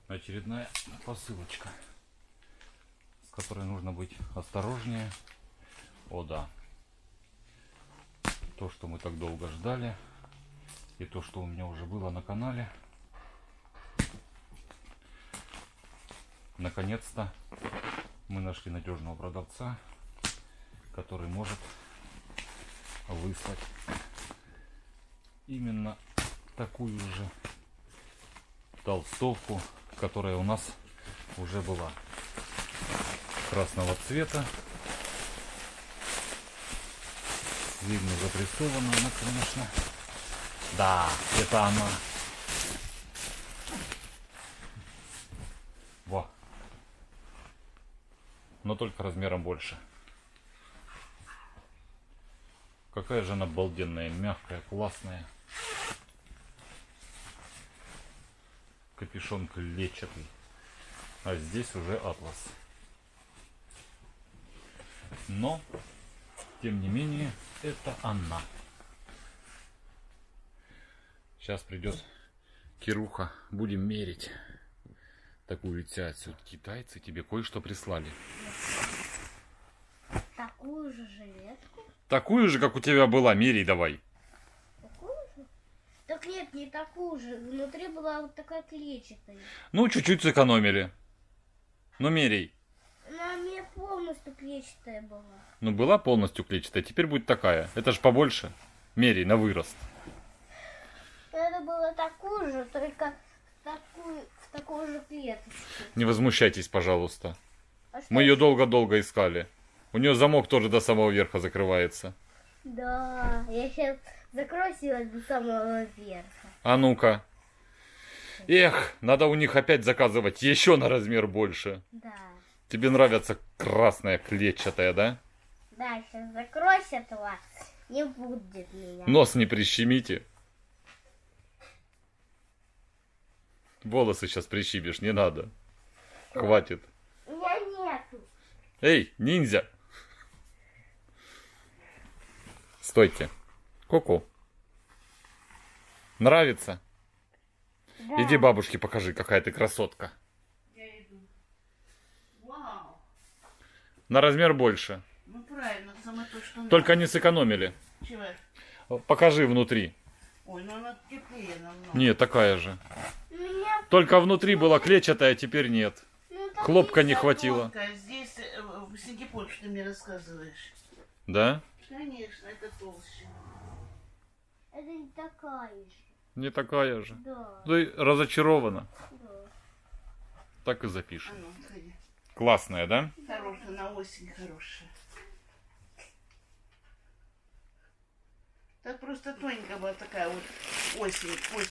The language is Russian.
Очередная посылочка, с которой нужно быть осторожнее. О да, то, что мы так долго ждали, и то, что у меня уже было на канале, наконец-то мы нашли надежного продавца, который может выслать именно такую же толстовку, которая у нас уже была, красного цвета. Видно, запрессована она, конечно. Да, это она. Во. Но только размером больше. Какая же она обалденная, мягкая, классная. Капюшон клетчатый. А здесь уже атлас. Но, тем не менее, это она. Сейчас придет Кируха. Будем мерить. Такую тяцу. Китайцы тебе кое-что прислали. Такую же жилетку? Такую же, как у тебя была. Мерей давай. Такую же? Так нет, не такую же. Внутри была вот такая клетчатая. Ну, чуть-чуть сэкономили. Ну, мерей. Она мне полностью клетчатая была. Ну, была полностью клетчатая, теперь будет такая. Это же побольше. Мерей на вырост. Это было такую же, только в такой же клеточке. Не возмущайтесь, пожалуйста. А что Мы ее еще? долго-долго искали. У нее замок тоже до самого верха закрывается. Да, я сейчас закрою до самого верха. А ну-ка. Эх, надо у них опять заказывать еще на размер больше. Да. Тебе нравится красная клетчатая, да? Да, сейчас закройся этого, не будет меня. Нос не прищемите. Волосы сейчас прищибешь, не надо. Хватит. У меня нету. Эй, ниндзя! Стойте. Ку-ку. Нравится? Да. Иди бабушке покажи, какая ты красотка. Я иду. Вау. На размер больше. Ну правильно, самое то, что надо. Только не сэкономили. Чего? Покажи внутри. Ой, ну она теплее намного. Нет, такая же. У меня... Только внутри была клетчатая, а теперь нет. Ну, там Хлопка не Здесь хватило. тонкая, здесь в Сингапуре, что ты мне рассказываешь. Да? Конечно, это толще. Это не такая же. Не такая же. Да. Ты разочарована. Да. Так и А запишем. ну, ходи. Классная, да? Хорошая, на осень хорошая. Так просто тоненькая была такая вот осень.